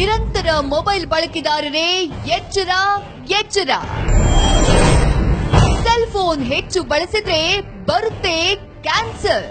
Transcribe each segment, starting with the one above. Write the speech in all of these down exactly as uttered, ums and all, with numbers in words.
ನಿರಂತರ ಮೊಬೈಲ್ ಬಳಕೆದಾರರೇ ಎಚ್ಚರ ಎಚ್ಚರ. ಸೆಲ್ ಫೋನ್ ಹೆಚ್ಚು ಬಳಸಿದ್ರೆ ಬರುತ್ತೆ ಕ್ಯಾನ್ಸರ್.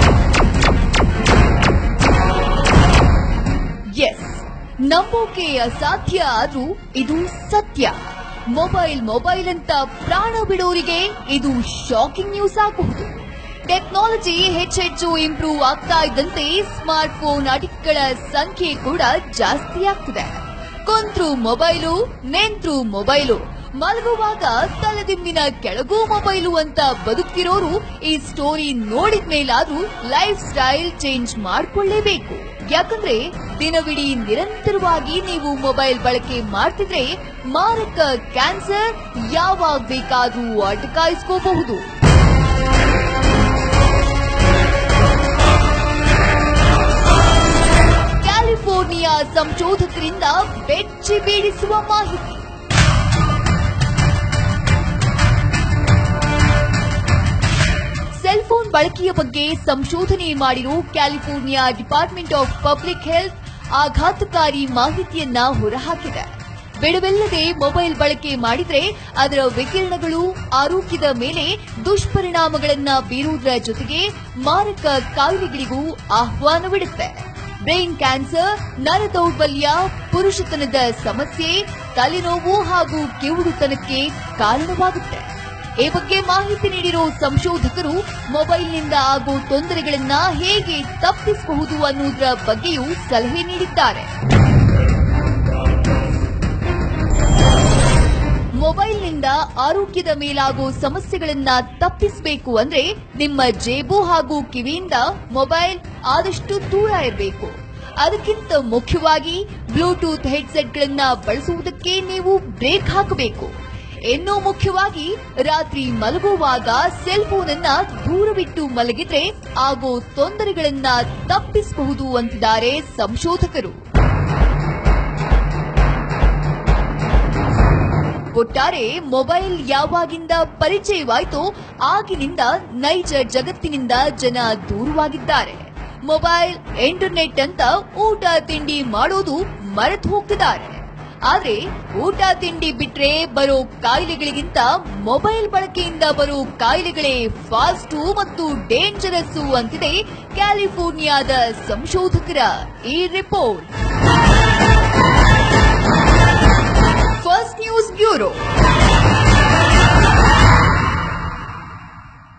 ಎಸ್, ನಂಬೋಕೆ ಅಸಾಧ್ಯ ಆದ್ರೂ ಇದು ಸತ್ಯ. ಮೊಬೈಲ್ ಮೊಬೈಲ್ ಅಂತ ಪ್ರಾಣ ಬಿಡೋರಿಗೆ ಇದು ಶಾಕಿಂಗ್ ನ್ಯೂಸ್ ಆಗಬಹುದು. ಟೆಕ್ನಾಲಜಿ ಹೆಚ್ಚೆಚ್ಚು ಇಂಪ್ರೂವ್ ಆಗ್ತಾ ಇದ್ದಂತೆ ಸ್ಮಾರ್ಟ್ ಫೋನ್ ಅಡಿಕ್ಟ್ಗಳ ಸಂಖ್ಯೆ ಕೂಡ ಜಾಸ್ತಿ ಆಗ್ತಿದೆ. ಕುಂತ್ರು ಮೊಬೈಲು, ನೆಂತ್ರು ಮೊಬೈಲು, ಮಲಗುವಾಗ ತಲೆದಿಂಬಿನ ಕೆಳಗೂ ಮೊಬೈಲು ಅಂತ ಬದುಕ್ತಿರೋರು ಈ ಸ್ಟೋರಿ ನೋಡಿದ್ಮೇಲಾದ್ರೂ ಲೈಫ್ ಸ್ಟೈಲ್ ಚೇಂಜ್ ಮಾಡ್ಕೊಳ್ಳೇಬೇಕು. ಯಾಕಂದ್ರೆ ದಿನವಿಡೀ ನಿರಂತರವಾಗಿ ನೀವು ಮೊಬೈಲ್ ಬಳಕೆ ಮಾಡ್ತಿದ್ರೆ ಮಾರಕ ಕ್ಯಾನ್ಸರ್ ಯಾವಾಗ ಬೇಕಾದ್ರೂ ಅಟಕಾಯಿಸ್ಕೋಬಹುದು. ಕ್ಯಾಲಿಫೋರ್ನಿಯಾ ಸಂಶೋಧಕರಿಂದ ಬೆಚ್ಚಿ ಬೀಳಿಸುವ ಮಾಹಿತಿ. ಸೆಲ್ ಫೋನ್ ಬಳಕೆಯ ಬಗ್ಗೆ ಸಂಶೋಧನೆ ಮಾಡಿರೋ California department of public health ಆಘಾತಕಾರಿ ಮಾಹಿತಿಯನ್ನ ಹೊರಹಾಕಿದೆ. ಬಿಡುವಿಲ್ಲದೆ ಮೊಬೈಲ್ ಬಳಕೆ ಮಾಡಿದ್ರೆ ಅದರ ವಿಕಿರಣಗಳು ಆರೋಗ್ಯದ ಮೇಲೆ ದುಷ್ಪರಿಣಾಮಗಳನ್ನ ಬೀರುವುದರ ಜೊತೆಗೆ ಮಾರಕ ಕಾಯಿಲೆಗಳಿಗೂ ಆಹ್ವಾನವಿಡುತ್ತೆ. ಬ್ರೈನ್ ಕ್ಯಾನ್ಸರ್, ನರ ದೌರ್ಬಲ್ಯ, ಪುರುಷತನದ ಸಮಸ್ಯೆ, ತಲೆನೋವು ಹಾಗೂ ಕಿವುಡುತನಕ್ಕೆ ಕಾರಣವಾಗುತ್ತೆ. ಈ ಬಗ್ಗೆ ಮಾಹಿತಿ ನೀಡಿರೋ ಸಂಶೋಧಕರು ಮೊಬೈಲ್ನಿಂದ ಆಗೋ ತೊಂದರೆಗಳನ್ನ ಹೇಗೆ ತಪ್ಪಿಸಬಹುದು ಅನ್ನೋದರ ಬಗ್ಗೆಯೂ ಸಲಹೆ ನೀಡಿದ್ದಾರೆ. ಮೊಬೈಲ್ನಿಂದ ಆರೋಗ್ಯದ ಮೇಲಾಗೋ ಸಮಸ್ಯೆಗಳನ್ನ ತಪ್ಪಿಸಬೇಕು ಅಂದ್ರೆ ನಿಮ್ಮ ಜೇಬು ಹಾಗೂ ಕಿವಿಯಿಂದ ಮೊಬೈಲ್ ಆದಷ್ಟು ದೂರ ಇರಬೇಕು. ಅದಕ್ಕಿಂತ ಮುಖ್ಯವಾಗಿ ಬ್ಲೂಟೂತ್ ಹೆಡ್ಸೆಟ್ಗಳನ್ನ ಬಳಸುವುದಕ್ಕೆ ನೀವು ಬ್ರೇಕ್ ಹಾಕಬೇಕು. ಇನ್ನೂ ಮುಖ್ಯವಾಗಿ ರಾತ್ರಿ ಮಲಗುವಾಗ ಸೆಲ್ ಫೋನ್ ಅನ್ನ ದೂರವಿಟ್ಟು ಮಲಗಿದ್ರೆ ಆಗೋ ತೊಂದರೆಗಳನ್ನ ತಪ್ಪಿಸಬಹುದು ಅಂತಿದ್ದಾರೆ ಸಂಶೋಧಕರು. ಒಟ್ಟಾರೆ ಮೊಬೈಲ್ ಯಾವಾಗಿಂದ ಪರಿಚಯವಾಯಿತೋ ಆಗಿನಿಂದ ನೈಜ ಜಗತ್ತಿನಿಂದ ಜನ ದೂರವಾಗಿದ್ದಾರೆ. ಮೊಬೈಲ್, ಇಂಟರ್ನೆಟ್ ಅಂತ ಊಟ ತಿಂಡಿ ಮಾಡೋದು ಮರೆತು ಹೋಗ್ತಿದ್ದಾರೆ. ಆದ್ರೆ ಊಟ ತಿಂಡಿ ಬಿಟ್ರೆ ಬರೋ ಕಾಯಿಲೆಗಳಿಗಿಂತ ಮೊಬೈಲ್ ಬಳಕೆಯಿಂದ ಬರೋ ಕಾಯಿಲೆಗಳೇ ಫಾಸ್ಟು ಮತ್ತು ಡೇಂಜರಸ್ಸು ಅಂತಿದೆ ಕ್ಯಾಲಿಫೋರ್ನಿಯಾದ ಸಂಶೋಧಕರ ಈ ರಿಪೋರ್ಟ್. First news bureau.